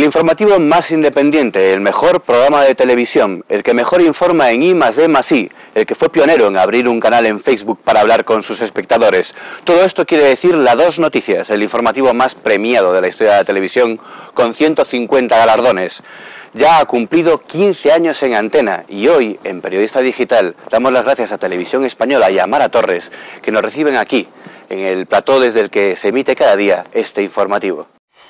informativo más independiente, el mejor programa de televisión, el que mejor informa en I+D+I, el que fue pionero en abrir un canal en Facebook para hablar con sus espectadores. Todo esto quiere decir La Dos Noticias, el informativo más premiado de la historia de la televisión, con 150 galardones. Ya ha cumplido 15 años en antena y hoy, en Periodista Digital, damos las gracias a Televisión Española y a Mara Torres, que nos reciben aquí, en el plató desde el que se emite cada día este informativo.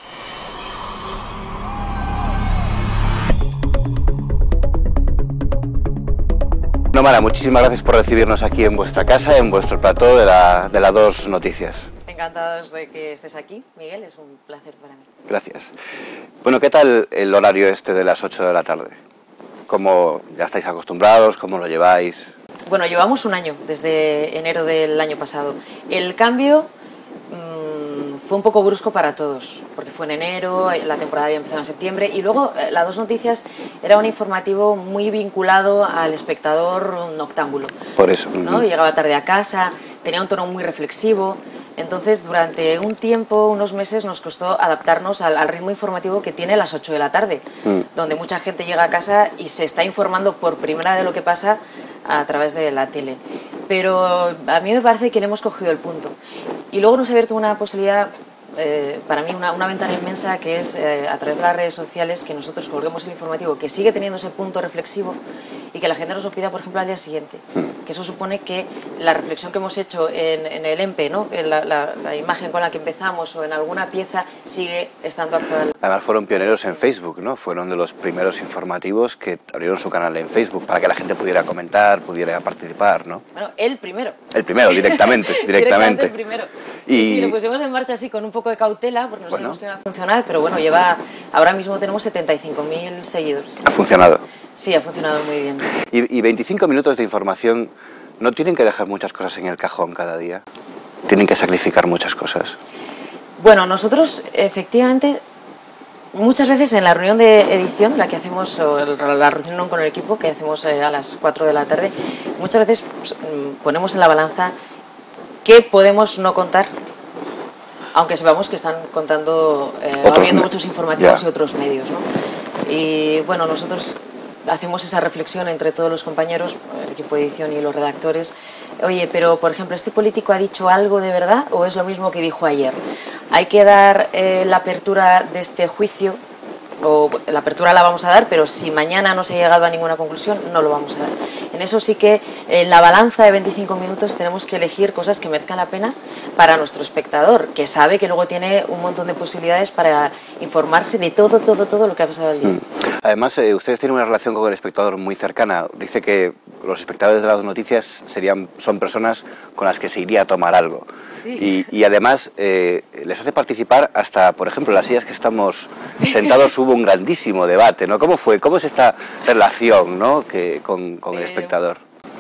No, Mara, muchísimas gracias por recibirnos aquí en vuestra casa, en vuestro plató de la Dos Noticias. Encantados de que estés aquí, Miguel, es un placer para mí. Gracias. Bueno, ¿qué tal el horario este de las 8 de la tarde? ¿Cómo ya estáis acostumbrados? ¿Cómo lo lleváis? Bueno, llevamos un año, desde enero del año pasado. El cambio fue un poco brusco para todos, porque fue en enero, la temporada había empezado en septiembre, y luego La Dos Noticias era un informativo muy vinculado al espectador noctámbulo. Por eso. ¿No? Llegaba tarde a casa, tenía un tono muy reflexivo. Entonces, durante un tiempo, unos meses, nos costó adaptarnos al ritmo informativo que tiene las 8 de la tarde, donde mucha gente llega a casa y se está informando por primera vez de lo que pasa a través de la tele. Pero a mí me parece que le hemos cogido el punto. Y luego nos ha abierto una posibilidad, para mí, una ventana inmensa, que es a través de las redes sociales, que nosotros colguemos el informativo, que sigue teniendo ese punto reflexivo, y que la gente nos lo pida, por ejemplo, al día siguiente. Que eso supone que la reflexión que hemos hecho en el EMPE, ¿no? La imagen con la que empezamos o en alguna pieza, sigue estando actual. Además fueron pioneros en Facebook, ¿no? Fueron de los primeros informativos que abrieron su canal en Facebook para que la gente pudiera comentar, pudiera participar, ¿no? Bueno, el primero. El primero, directamente. Directamente el primero. Y sí, lo pusimos en marcha así con un poco de cautela, porque no sabíamos que iba a funcionar, pero bueno, ahora mismo tenemos 75.000 seguidores. ¿Ha funcionado? Sí, ha funcionado muy bien. Y 25 minutos de información, ¿no tienen que dejar muchas cosas en el cajón cada día? ¿Tienen que sacrificar muchas cosas? Bueno, nosotros efectivamente, muchas veces en la reunión de edición, la que hacemos, o la reunión con el equipo que hacemos a las 4 de la tarde, muchas veces ponemos en la balanza qué podemos no contar, aunque sepamos que están contando, habiendo muchos informativos y otros medios, ¿no? Y bueno, nosotros hacemos esa reflexión entre todos los compañeros, el equipo de edición y los redactores. Oye, pero por ejemplo, ¿este político ha dicho algo de verdad o es lo mismo que dijo ayer? Hay que dar la apertura de este juicio, o la apertura la vamos a dar, pero si mañana no se ha llegado a ninguna conclusión, no lo vamos a dar. En eso sí que en la balanza de 25 minutos tenemos que elegir cosas que merezcan la pena para nuestro espectador, que sabe que luego tiene un montón de posibilidades para informarse de todo lo que ha pasado el día. Además, ustedes tienen una relación con el espectador muy cercana. Dice que los espectadores de Las Noticias son personas con las que se iría a tomar algo. Sí. Y además les hace participar hasta, por ejemplo, en las sillas que estamos sentados hubo un grandísimo debate, ¿no? ¿Cómo fue? ¿Cómo es esta relación, ¿no? con el espectador?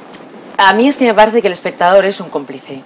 A mí es que me parece que el espectador es un cómplice,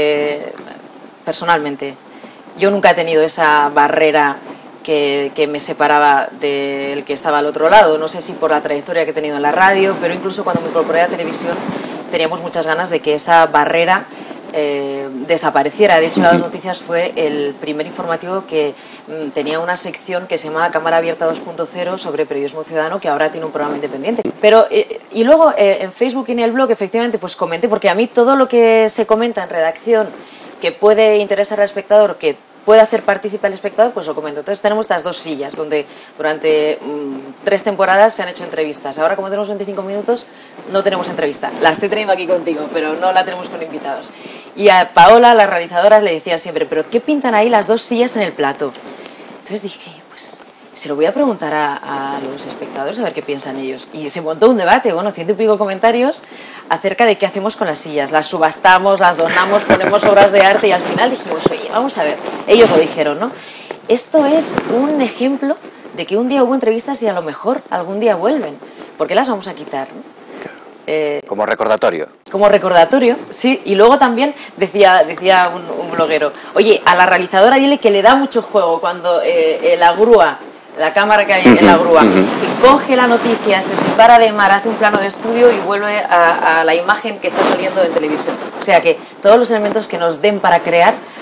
personalmente. Yo nunca he tenido esa barrera que me separaba del que estaba al otro lado. No sé si por la trayectoria que he tenido en la radio, pero incluso cuando me incorporé a televisión teníamos muchas ganas de que esa barrera desapareciera. De hecho, La Dos Noticias fue el primer informativo que tenía una sección que se llamaba Cámara Abierta 2.0 sobre periodismo ciudadano, que ahora tiene un programa independiente. Pero, y luego en Facebook y en el blog, efectivamente, pues comenté, porque a mí todo lo que se comenta en redacción que puede interesar al espectador, que puede hacer partícipe al espectador, pues lo comento. Entonces tenemos estas dos sillas donde durante 3 temporadas se han hecho entrevistas. Ahora, como tenemos 25 minutos, no tenemos entrevista. La estoy teniendo aquí contigo, pero no la tenemos con invitados. Y a Paola, la realizadora, le decía siempre, ¿pero qué pintan ahí las dos sillas en el plato? Entonces dije, pues se lo voy a preguntar a los espectadores a ver qué piensan ellos. Y se montó un debate, bueno, 100 y pico comentarios acerca de qué hacemos con las sillas. Las subastamos, las donamos, ponemos obras de arte y al final dijimos, oye, vamos a ver. Ellos lo dijeron, ¿no? Esto es un ejemplo de que un día hubo entrevistas y a lo mejor algún día vuelven. ¿Por qué las vamos a quitar, no? Como recordatorio. Como recordatorio, sí. Y luego también decía un bloguero, oye, a la realizadora dile que le da mucho juego cuando la grúa, la cámara que hay en la grúa, y coge la noticia, se separa de mar, hace un plano de estudio y vuelve a la imagen que está saliendo en televisión. O sea que todos los elementos que nos den para crear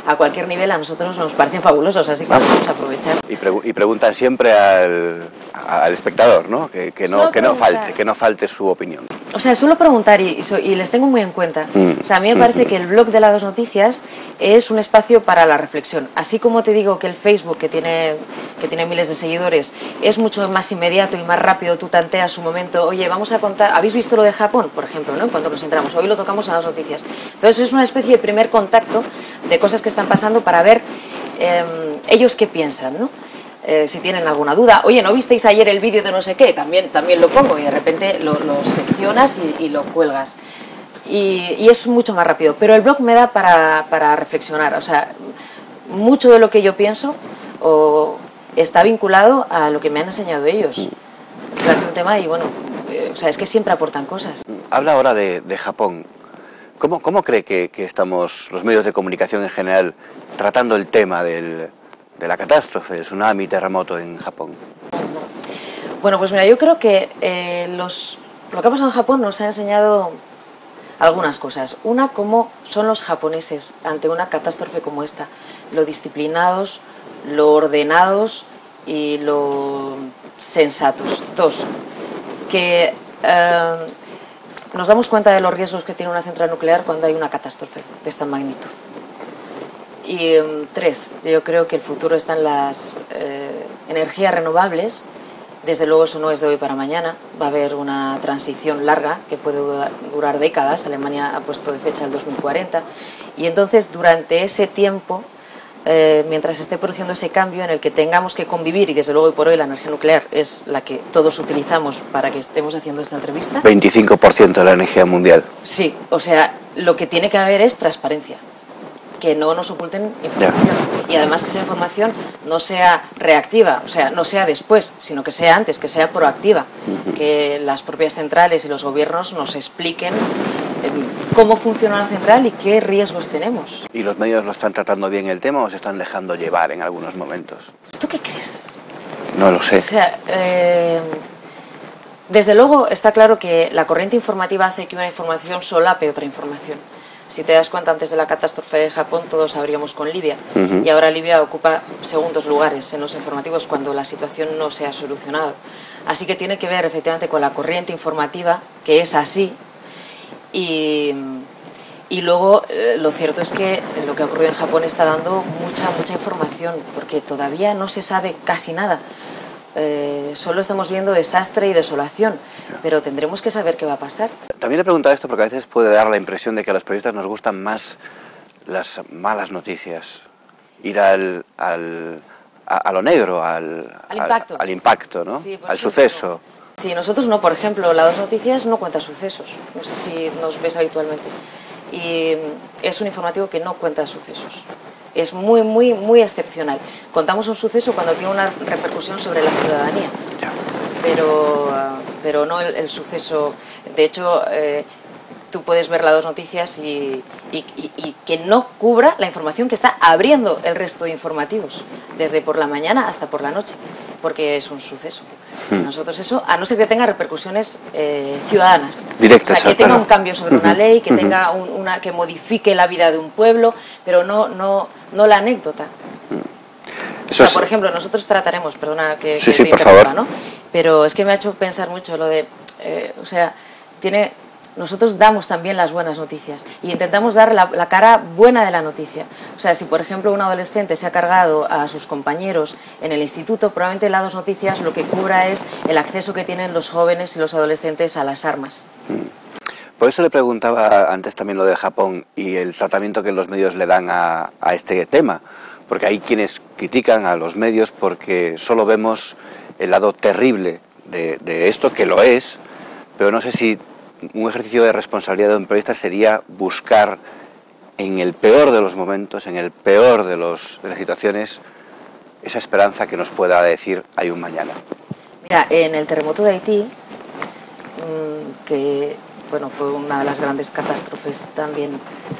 a cualquier nivel a nosotros nos parecen fabulosos, así que los vamos a aprovechar. Y preguntan siempre al espectador, ¿no? Que no falte su opinión. O sea, suelo preguntar y les tengo muy en cuenta. O sea, a mí me parece que el blog de La2 Noticias es un espacio para la reflexión. Así como te digo que el Facebook, que tiene miles de seguidores, es mucho más inmediato y más rápido, tú tanteas su momento, oye, vamos a contar, ¿habéis visto lo de Japón, por ejemplo, ¿no? Cuando nos entramos, hoy lo tocamos en La2 Noticias. Entonces es una especie de primer contacto de cosas que están pasando para ver ellos qué piensan, ¿no? Si tienen alguna duda, oye, ¿no visteis ayer el vídeo de no sé qué? También lo pongo y de repente lo seccionas y lo cuelgas. Y es mucho más rápido. Pero el blog me da para reflexionar. O sea, mucho de lo que yo pienso está vinculado a lo que me han enseñado ellos. Durante un tema y bueno, o sea, es que siempre aportan cosas. Habla ahora de Japón. ¿Cómo cree que estamos, los medios de comunicación en general, tratando el tema de la catástrofe, el tsunami, terremoto en Japón? Bueno, pues mira, yo creo que lo que ha pasado en Japón nos ha enseñado algunas cosas. Una, cómo son los japoneses ante una catástrofe como esta, lo disciplinados, lo ordenados y lo sensatos. Dos, que nos damos cuenta de los riesgos que tiene una central nuclear cuando hay una catástrofe de esta magnitud. Y tres, yo creo que el futuro está en las energías renovables. Desde luego eso no es de hoy para mañana, va a haber una transición larga que puede durar décadas. Alemania ha puesto de fecha el 2040 y entonces durante ese tiempo, mientras esté produciendo ese cambio en el que tengamos que convivir, y desde luego hoy por hoy la energía nuclear es la que todos utilizamos para que estemos haciendo esta entrevista. 25% de la energía mundial. Sí, o sea, lo que tiene que haber es transparencia. Que no nos oculten información y además que esa información no sea reactiva, o sea, no sea después, sino que sea antes, que sea proactiva, que las propias centrales y los gobiernos nos expliquen cómo funciona la central y qué riesgos tenemos. ¿Y los medios lo están tratando bien el tema o se están dejando llevar en algunos momentos? ¿Tú qué crees? No lo sé. O sea, desde luego está claro que la corriente informativa hace que una información solape otra información. Si te das cuenta, antes de la catástrofe de Japón todos abríamos con Libia y ahora Libia ocupa segundos lugares en los informativos cuando la situación no se ha solucionado. Así que tiene que ver efectivamente con la corriente informativa, que es así, y luego lo cierto es que lo que ha ocurrido en Japón está dando mucha información, porque todavía no se sabe casi nada. Solo estamos viendo desastre y desolación, pero tendremos que saber qué va a pasar. También he preguntado esto porque a veces puede dar la impresión de que a los periodistas nos gustan más las malas noticias, ir a lo negro, al impacto, ¿no? Sí, al suceso. Sí, nosotros no, por ejemplo, La2 Noticias no cuenta sucesos, no sé si nos ves habitualmente, y es un informativo que no cuenta sucesos. Es muy excepcional. Contamos un suceso cuando tiene una repercusión sobre la ciudadanía, pero no el suceso. De hecho, tú puedes ver Las 2 Noticias y que no cubra la información que está abriendo el resto de informativos, desde por la mañana hasta por la noche, porque es un suceso. Nosotros eso, a no ser que tenga repercusiones ciudadanas, directas, o sea, que tenga un cambio sobre una ley, que tenga que modifique la vida de un pueblo, pero no la anécdota. O sea, por ejemplo, nosotros trataremos, perdona que sí, te por favor, ¿no? Pero es que me ha hecho pensar mucho lo de, o sea, nosotros damos también las buenas noticias y intentamos dar la cara buena de la noticia. O sea, si por ejemplo un adolescente se ha cargado a sus compañeros en el instituto, probablemente Las 2 Noticias lo que cubra es el acceso que tienen los jóvenes y los adolescentes a las armas. Por eso le preguntaba antes también lo de Japón y el tratamiento que los medios le dan a este tema, porque hay quienes critican a los medios porque solo vemos el lado terrible de esto, que lo es, pero no sé si un ejercicio de responsabilidad de un periodista sería buscar en el peor de los momentos, en el peor de las situaciones, esa esperanza que nos pueda decir hay un mañana. Mira, en el terremoto de Haití, que bueno, fue una de las grandes catástrofes también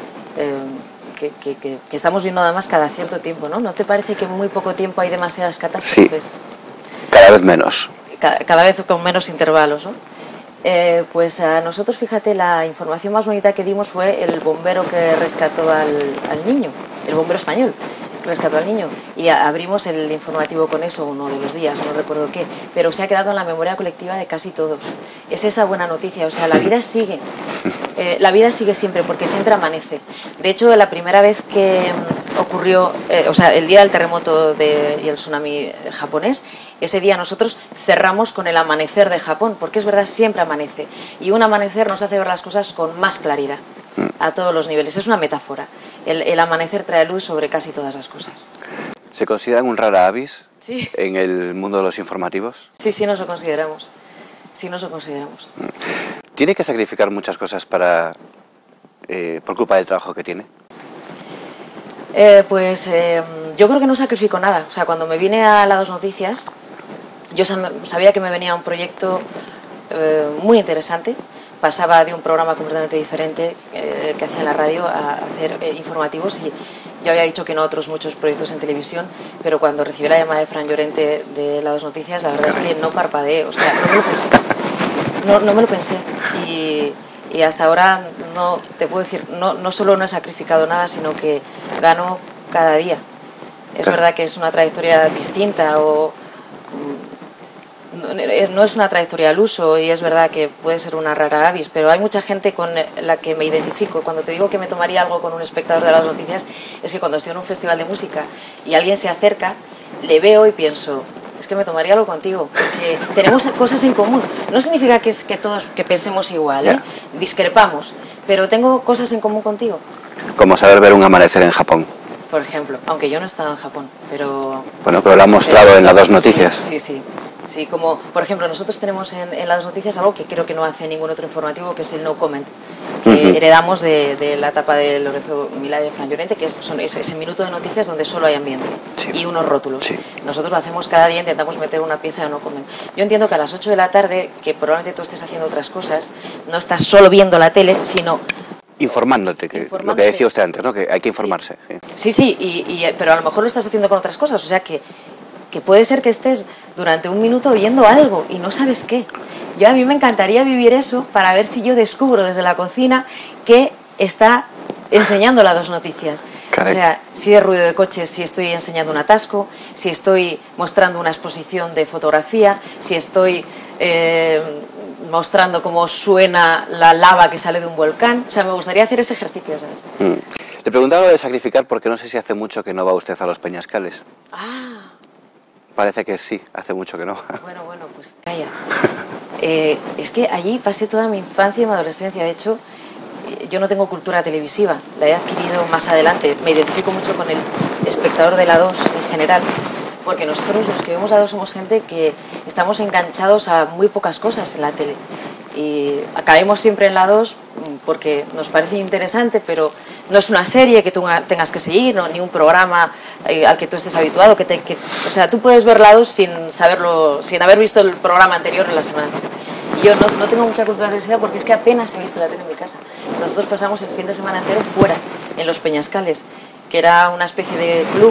que estamos viendo además cada cierto tiempo, ¿no? ¿No te parece que en muy poco tiempo hay demasiadas catástrofes? Sí, cada vez menos. Cada vez con menos intervalos, ¿no? Pues a nosotros, fíjate, la información más bonita que dimos fue el bombero que rescató al niño. el bombero español que rescató al niño, y abrimos el informativo con eso uno de los días, no recuerdo qué, pero se ha quedado en la memoria colectiva de casi todos. Es esa buena noticia, o sea, la vida sigue siempre, porque siempre amanece. De hecho, la primera vez que ocurrió, o sea, el día del terremoto y el tsunami japonés, ese día nosotros cerramos con el amanecer de Japón, porque es verdad, siempre amanece, y un amanecer nos hace ver las cosas con más claridad a todos los niveles. Es una metáfora. El amanecer trae luz sobre casi todas las cosas. ¿Se consideran un rara avis Sí. en el mundo de los informativos? Sí, sí nos lo consideramos. Sí nos lo consideramos. ¿Tiene que sacrificar muchas cosas por culpa del trabajo que tiene? Yo creo que no sacrifico nada. O sea, cuando me vine a las 2 Noticias, yo sabía que me venía un proyecto muy interesante. Pasaba de un programa completamente diferente que hacía en la radio a hacer informativos, y yo había dicho que no a otros muchos proyectos en televisión, pero cuando recibí la llamada de Fran Llorente de las 2 Noticias, la verdad es que no parpadeé, o sea, no me lo pensé. No me lo pensé, y hasta ahora no te puedo decir, no solo no he sacrificado nada, sino que gano cada día. Es verdad que es una trayectoria distinta, no es una trayectoria al uso, y es verdad que puede ser una rara avis, pero hay mucha gente con la que me identifico. Cuando te digo que me tomaría algo con un espectador de las noticias, es que cuando estoy en un festival de música y alguien se acerca, le veo y pienso, es que me tomaría algo contigo, porque tenemos cosas en común. No significa que todos que pensemos igual, ¿eh? Discrepamos, pero tengo cosas en común contigo. Como saber ver un amanecer en Japón. Por ejemplo, aunque yo no he estado en Japón, pero... Bueno, pero lo han mostrado en las 2 Noticias. Sí, como por ejemplo nosotros tenemos en las 2 Noticias algo que creo que no hace ningún otro informativo, que es el no comment, que heredamos de la etapa de Lorenzo Milá y de Fran Llorente, que son ese minuto de noticias donde solo hay ambiente y unos rótulos. Sí. Nosotros lo hacemos cada día, intentamos meter una pieza de no comment. Yo entiendo que a las 8 de la tarde, que probablemente tú estés haciendo otras cosas, no estás solo viendo la tele, sino... Informándote, lo que decía usted antes, ¿no? Que hay que informarse. Sí, pero a lo mejor lo estás haciendo con otras cosas, o sea que puede ser que estés durante un minuto oyendo algo y no sabes qué. A mí me encantaría vivir eso para ver si yo descubro desde la cocina qué está enseñando las 2 Noticias. Caray. O sea, si es ruido de coches, si estoy enseñando un atasco, si estoy mostrando una exposición de fotografía, si estoy mostrando cómo suena la lava que sale de un volcán. O sea, me gustaría hacer ese ejercicio, ¿sabes? Le preguntaba lo de sacrificar porque no sé si hace mucho que no va usted a los Peñascales. Parece que sí, hace mucho que no. Bueno, pues calla. Es que allí pasé toda mi infancia y mi adolescencia. De hecho, yo no tengo cultura televisiva, la he adquirido más adelante. Me identifico mucho con el espectador de la 2 en general, porque nosotros los que vemos la 2 somos gente que estamos enganchados a muy pocas cosas en la tele. Y caemos siempre en la 2 porque nos parece interesante, pero no es una serie que tú tengas que seguir, ni un programa al que tú estés habituado. O sea, tú puedes ver la 2 sin saberlo, sin haber visto el programa anterior en la semana. Y yo no tengo mucha cultura televisiva porque es que apenas he visto la tele en mi casa. Nosotros pasamos el fin de semana entero fuera, en los Peñascales, que era una especie de club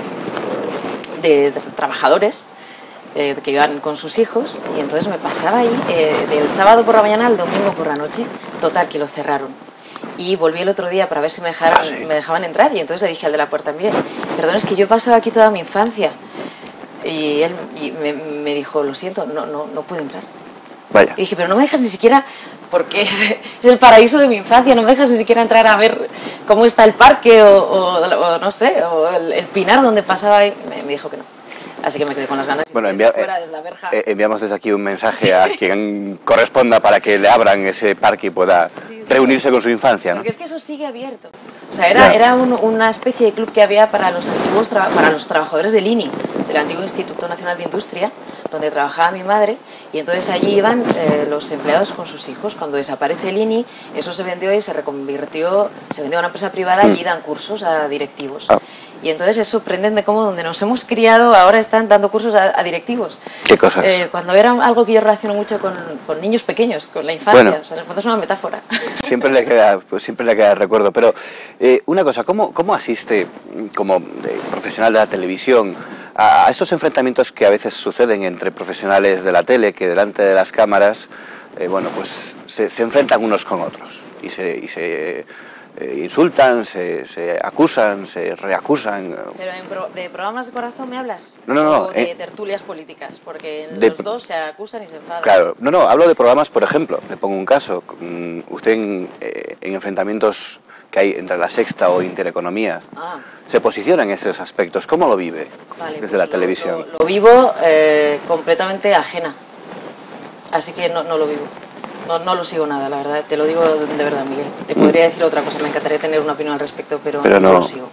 de trabajadores que iban con sus hijos, y entonces me pasaba ahí del sábado por la mañana al domingo por la noche. Total, que lo cerraron. Y volví el otro día para ver si me dejaban entrar, y entonces le dije al de la puerta, mire, perdón, es que yo he pasado aquí toda mi infancia. Y él me dijo, lo siento, no puedo entrar. Vaya. Y dije, pero no me dejas ni siquiera, porque es el paraíso de mi infancia, no me dejas ni siquiera entrar a ver cómo está el parque o no sé, o el pinar donde pasaba ahí. Me dijo que no. Así que me quedé con las ganas. Bueno, enviamos desde aquí un mensaje a quien corresponda para que le abran ese parque y pueda reunirse con su infancia, ¿no? Porque es que eso sigue abierto. O sea, era una especie de club que había para los antiguos para los trabajadores del INI, del antiguo Instituto Nacional de Industria, donde trabajaba mi madre, y entonces allí iban los empleados con sus hijos. Cuando desaparece el INI, eso se vendió y se vendió a una empresa privada, y allí dan cursos a directivos. Y entonces es sorprendente cómo donde nos hemos criado ahora están dando cursos a directivos. ¿Qué cosas? Cuando era algo que yo relaciono mucho con niños pequeños, con la infancia. Bueno, o sea, en el fondo es una metáfora. Siempre le queda el recuerdo. Pero una cosa, ¿cómo asiste como profesional de la televisión a estos enfrentamientos que a veces suceden entre profesionales de la tele que delante de las cámaras se enfrentan unos con otros y se insultan, se acusan, se reacusan. ¿Pero de programas de corazón me hablas? No. ¿O de tertulias políticas? Porque los dos se acusan y se enfadan. Claro, no, hablo de programas, por ejemplo, le pongo un caso. Usted en enfrentamientos que hay entre La Sexta o Intereconomía, se posiciona en esos aspectos. ¿Cómo lo vive desde la televisión? Lo vivo completamente ajena. Así que no lo vivo. No lo sigo nada, la verdad. Te lo digo de verdad, Miguel. Te podría decir otra cosa, me encantaría tener una opinión al respecto, pero no lo sigo.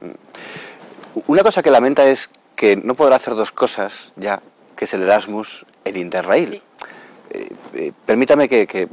Una cosa que lamenta es que no podrá hacer dos cosas ya, que es el Erasmus, el Interrail. Sí. Permítame que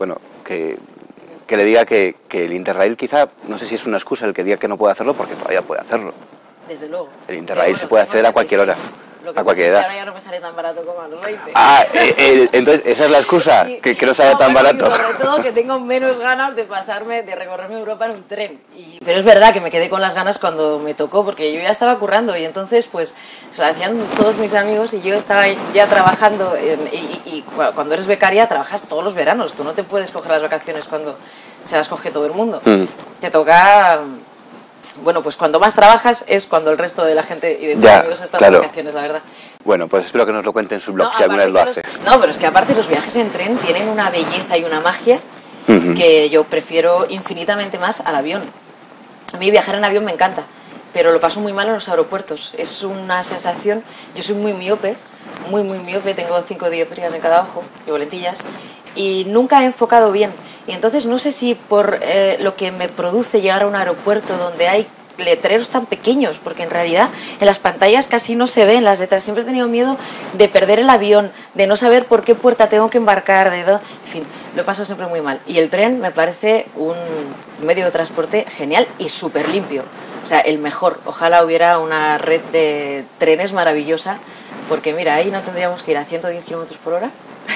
le diga que el Interrail quizá, no sé si es una excusa el que diga que no puede hacerlo, porque todavía puede hacerlo. Desde luego. El Interrail se puede hacer a cualquier hora. Lo que pasa es que ahora ya no me sale tan barato como a los 20. Entonces esa es la excusa, que no sale tan barato. Sobre todo que tengo menos ganas de recorrerme Europa en un tren. Pero es verdad que me quedé con las ganas cuando me tocó, porque yo ya estaba currando y entonces pues se lo hacían todos mis amigos y yo estaba ya trabajando. Y cuando eres becaria trabajas todos los veranos, tú no te puedes coger las vacaciones cuando se las coge todo el mundo. Te toca... Bueno, pues cuando más trabajas es cuando el resto de la gente y de tus amigos están de vacaciones, la verdad. Bueno, pues espero que nos lo cuente en su blog, si alguna vez lo hace. No, pero es que aparte los viajes en tren tienen una belleza y una magia que yo prefiero infinitamente más al avión. A mí viajar en avión me encanta, pero lo paso muy mal en los aeropuertos. Es una sensación... Yo soy muy miope, muy miope, tengo 5 dioptrías en cada ojo, llevo lentillas, y nunca he enfocado bien. Y entonces no sé si por lo que me produce llegar a un aeropuerto donde hay letreros tan pequeños, porque en realidad en las pantallas casi no se ven las letras. Siempre he tenido miedo de perder el avión, de no saber por qué puerta tengo que embarcar, en fin, lo paso siempre muy mal. Y el tren me parece un medio de transporte genial y súper limpio. O sea, el mejor. Ojalá hubiera una red de trenes maravillosa, porque mira, ahí no tendríamos que ir a 110 km por hora.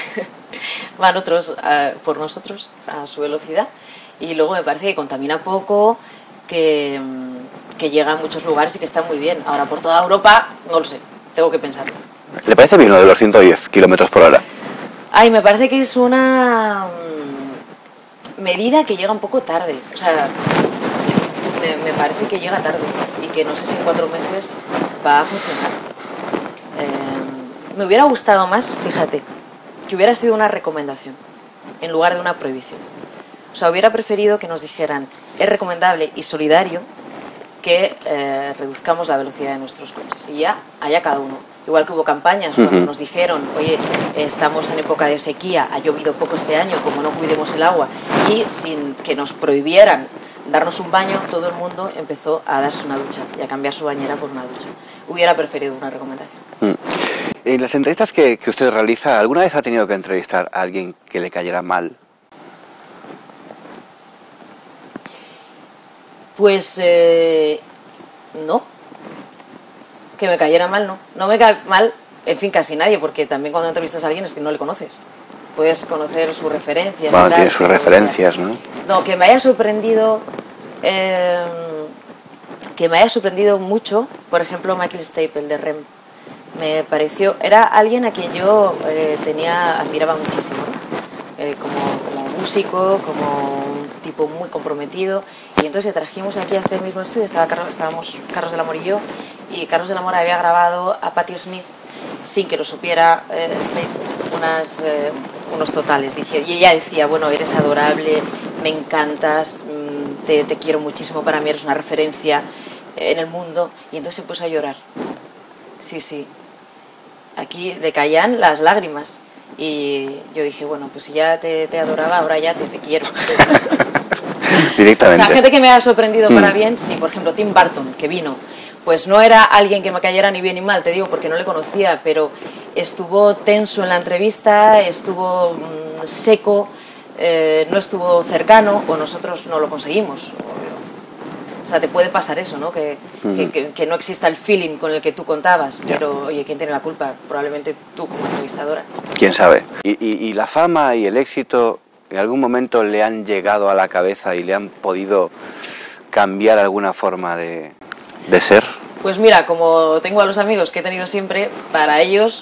Van otros por nosotros a su velocidad, y luego me parece que contamina poco, que llega a muchos lugares y que está muy bien. Ahora por toda Europa no lo sé, tengo que pensarlo. ¿Le parece bien lo de los 110 km por hora? Me parece que es una medida que llega un poco tarde. O sea, me parece que llega tarde y que no sé si en 4 meses va a funcionar. Me hubiera gustado más, fíjate, que hubiera sido una recomendación en lugar de una prohibición. O sea, hubiera preferido que nos dijeran es recomendable y solidario que reduzcamos la velocidad de nuestros coches, y ya allá cada uno. Igual que hubo campañas cuando nos dijeron, oye, estamos en época de sequía, ha llovido poco este año, como no cuidemos el agua, y sin que nos prohibieran darnos un baño, todo el mundo empezó a darse una ducha y a cambiar su bañera por una ducha. Hubiera preferido una recomendación. En las entrevistas que usted realiza, ¿alguna vez ha tenido que entrevistar a alguien que le cayera mal? Pues no. Que me cayera mal, no. No me cae mal, en fin, casi nadie, porque también cuando entrevistas a alguien es que no le conoces. Puedes conocer sus referencias. Bueno, tiene sus referencias, ¿no? No, que me haya sorprendido... que me haya sorprendido mucho, por ejemplo, Michael Staple de REM. Me pareció, era alguien a quien yo admiraba muchísimo, ¿no? Como músico, como un tipo muy comprometido, y entonces le trajimos aquí a este mismo estudio, estábamos Carlos del Amor y yo, y Carlos del Amor había grabado a Patti Smith sin que lo supiera unos totales, y ella decía, bueno, eres adorable, me encantas, te quiero muchísimo, para mí eres una referencia en el mundo, y entonces se puso a llorar. Sí. Aquí le caían las lágrimas y yo dije, bueno, pues si ya te adoraba, ahora ya te quiero. Directamente. O sea, gente que me ha sorprendido para bien, sí, por ejemplo, Tim Burton, que vino, pues no era alguien que me cayera ni bien ni mal, te digo, porque no le conocía, pero estuvo tenso en la entrevista, estuvo seco, no estuvo cercano, o nosotros no lo conseguimos. O sea, te puede pasar eso, ¿no? Que no exista el feeling con el que tú contabas, pero, oye, ¿quién tiene la culpa? Probablemente tú como entrevistadora. ¿Quién sabe? ¿Y la fama y el éxito en algún momento le han llegado a la cabeza y le han podido cambiar alguna forma de ser? Pues mira, como tengo a los amigos que he tenido siempre, para ellos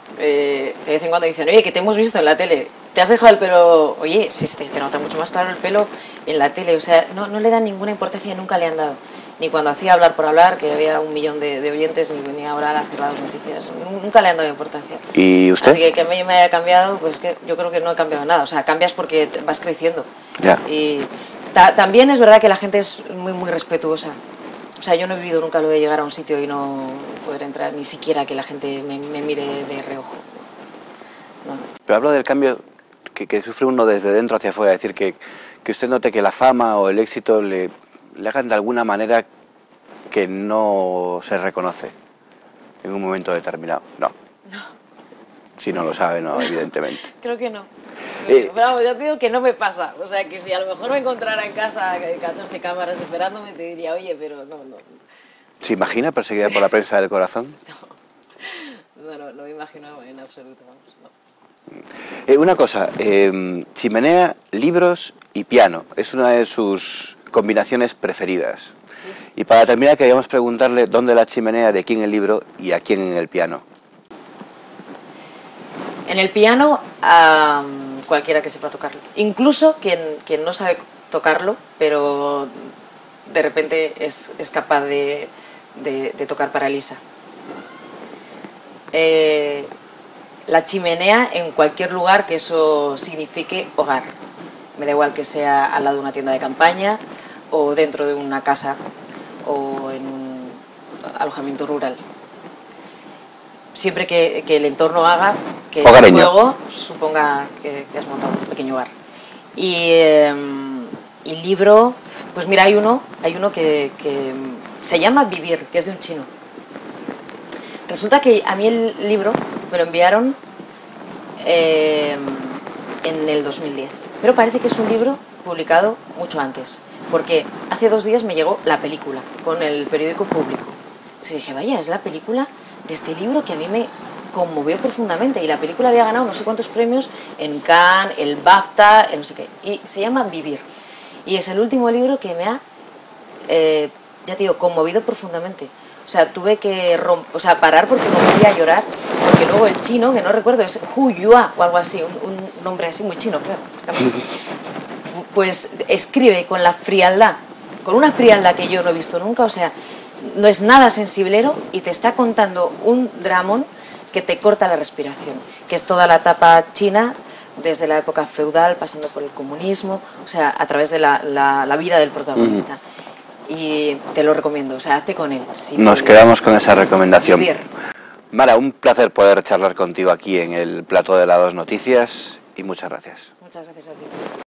de vez en cuando dicen, oye, que te hemos visto en la tele, te has dejado el pelo, oye, si te nota mucho más claro el pelo en la tele, o sea, no le dan ninguna importancia, nunca le han dado. Ni cuando hacía Hablar por Hablar, que había 1 millón de oyentes, ni venía ahora a hacer las noticias. Nunca le han dado importancia. ¿Y usted? Así que a mí me haya cambiado, pues que yo creo que no he cambiado nada. O sea, cambias porque vas creciendo. Ya. Y también es verdad que la gente es muy, muy respetuosa. O sea, yo no he vivido nunca lo de llegar a un sitio y no poder entrar, ni siquiera que la gente me mire de reojo. No. Pero hablo del cambio que sufre uno desde dentro hacia afuera, es decir, que usted note que la fama o el éxito le hagan de alguna manera que no se reconoce en un momento determinado. No. Si no lo sabe, no, evidentemente. Creo que no. Pero vamos, yo te digo que no me pasa. O sea, que si a lo mejor me encontrara en casa 14 cámaras esperándome, te diría, oye, pero no. ¿Se imagina perseguida por la prensa del corazón? No me imagino en absoluto, vamos, no. Una cosa, chimenea, libros y piano. Es una de sus combinaciones preferidas. Sí. Y para terminar queríamos preguntarle dónde la chimenea, de quién el libro y a quién en el piano. En el piano, a cualquiera que sepa tocarlo. Incluso quien no sabe tocarlo, pero de repente es capaz de tocar para Lisa. La chimenea en cualquier lugar que eso signifique hogar. Me da igual que sea al lado de una tienda de campaña o dentro de una casa o en un alojamiento rural. Siempre que el entorno haga que el fuego suponga que has montado un pequeño hogar. Y libro, pues mira, hay uno que se llama Vivir, que es de un chino. Resulta que a mí el libro me lo enviaron en el 2010, pero parece que es un libro publicado mucho antes, porque hace 2 días me llegó la película con el periódico Público. Entonces dije, vaya, es la película de este libro que a mí me conmovió profundamente, y la película había ganado no sé cuántos premios en Cannes, el BAFTA, el no sé qué, y se llama Vivir, y es el último libro que me ha, ya te digo, conmovido profundamente. O sea, tuve que parar porque no podía llorar, porque luego el chino, que no recuerdo, es Hu Yua o algo así, un nombre así muy chino, claro, pues escribe con la frialdad, con una frialdad que yo no he visto nunca. O sea, no es nada sensiblero y te está contando un dramón que te corta la respiración, que es toda la etapa china, desde la época feudal, pasando por el comunismo, o sea, a través de la vida del protagonista. Y te lo recomiendo, o sea, hazte con él. Si nos quedamos con esa recomendación. Vivir. Mara, un placer poder charlar contigo aquí en el plató de las 2 Noticias y muchas gracias. Muchas gracias a ti.